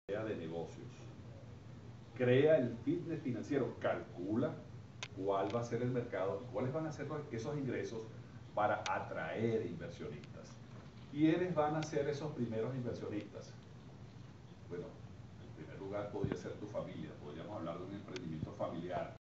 de negocios. Crea el fitness financiero, calcula cuál va a ser el mercado y cuáles van a ser esos ingresos para atraer inversionistas. ¿Quiénes van a ser esos primeros inversionistas? Bueno, en primer lugar podría ser tu familia, podríamos hablar de un emprendimiento familiar.